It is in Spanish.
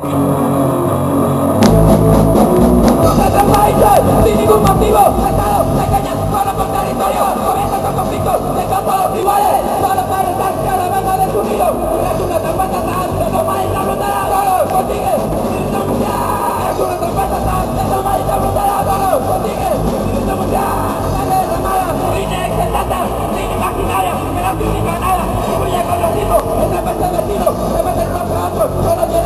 Sin ningún motivo, Estado pequeño solo por territorio, comienza con conflictos de campos iguales, solo para estar cada banda de su nido. Es una trampa estatal, de toma y la frontera, solo consigue derecho mundial. Es una trampa estatal, de toma y la frontera, solo consigue derecho mundial. La guerra mala, inexistente, sin imaginaria, que no significa nada, incluye con los hijos, es el vestido, se mete el otro, solo